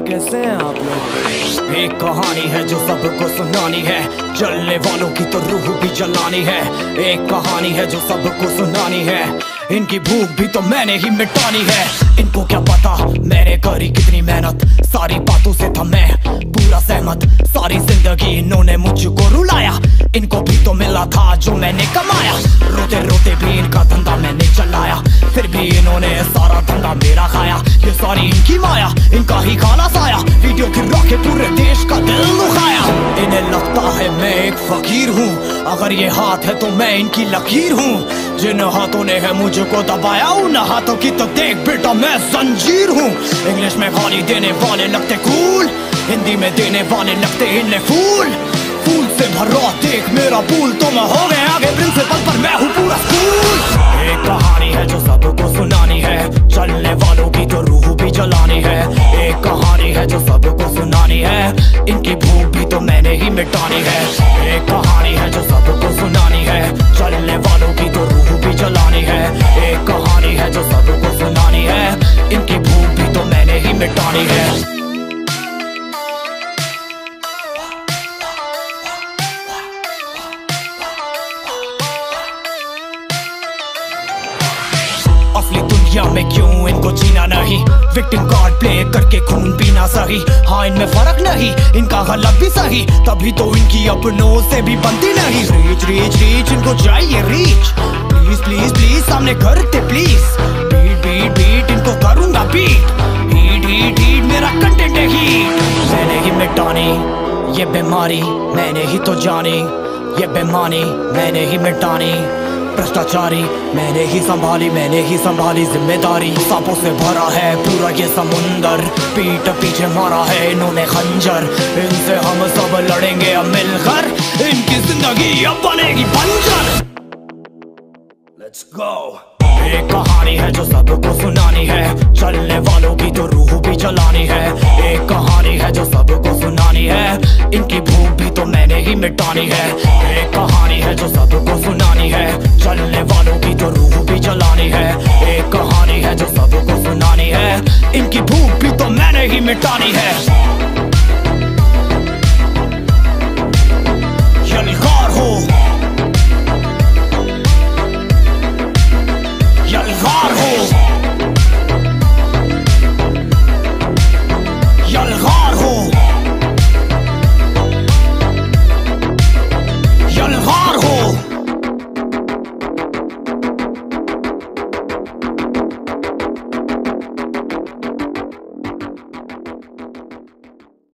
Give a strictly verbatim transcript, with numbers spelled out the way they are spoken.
कैसे हैं आप लोग? एक कहानी है जो सबको सुनानी है, जलने वालों की तो रूह भी जलानी है। एक कहानी है जो सबको सुनानी है, इनकी भूख भी तो मैंने ही मिटानी है। इनको क्या पता मैंने करी कितनी मेहनत, सारी बातों से था मैं पूरा सहमत। सारी जिंदगी इन्होंने मुझको रुलाया, इनको भी तो मिला था जो मैंने कमाया। रोते रोते भी इनका धंधा मैंने चलाया, फिर भी इन्होंने सारा धंधा मेरा खाया। ये सारी इनकी माया, इनका ही खाना साया, वीडियो गिरा के पूरे देश का दिल दुखाया। इन्हें लगता है मैं एक फकीर हूँ, अगर ये हाथ है तो मैं इनकी लकीर हूँ। जिन हाथों ने है मुझको दबाया, उन हाथों की तो देख बेटा मैं जंजीर हूँ। इंग्लिश में गाली देने वाले लगते कूल, हिंदी में देने वाले लगते इन्हें फूल। फूल से भरा देख मेरा पूल, तो मैं हो गया आगे प्रिंसिपल पर मैं हूँ पूरा स्कूल। एक कहानी है जो सबको सुनानी है, चलने वालों की तो रूह भी जलानी है। एक कहानी है जो सबको सुनानी है, इनकी भूख भी तो मैंने ही मिटानी है। एक कहानी है जो सबको सुनानी है, चलने वालों की तो रूह भी जलानी है। एक कहानी है जो सबको सुनानी है, इनकी भूख भी तो मैंने ही मिटानी है। असली दुनिया में क्यों इनको जीना नहीं, विक्टिम कार्ड प्ले करके खून पीना सही। हाँ इनमें फर्क नहीं, इनका गलत भी सही, तभी तो इनकी अपनों से भी बनती नहीं। रीच रीच रीच इनको चाहिए रीच, प्लीज प्लीज प्लीज सामने करते प्लीज। बीट बीट बीट इनको करूंगा बीट, हीट हीट हीट मेरा कंटेंट है हीट। मैंने ही मिटानी ये बीमारी, मैंने ही तो जानी ये बेमानी, मैंने ही मिटानी भ्रष्टाचारी, मैंने ही संभाली मैंने ही संभाली जिम्मेदारी। सांपों से भरा है पूरा ये समुंदर, पीठ पीछे मारा है इन्होंने खंजर। इनसे हम सब लड़ेंगे अब मिलकर, इनकी जिंदगी अब बनेगी बंजर। Let's go। एक कहानी है जो सबको सुनानी है, चलने वालों की तो रूह भी जलानी है। एक कहानी है जो सबको सुनानी है, इनकी भूख भी तो मैंने ही मिटानी है। एक कहानी है जो सबको सुनानी है, चलने वालों की तो रूह भी जलानी है। एक कहानी है जो सबको सुनानी है, इनकी भूख भी तो मैंने ही मिटानी है।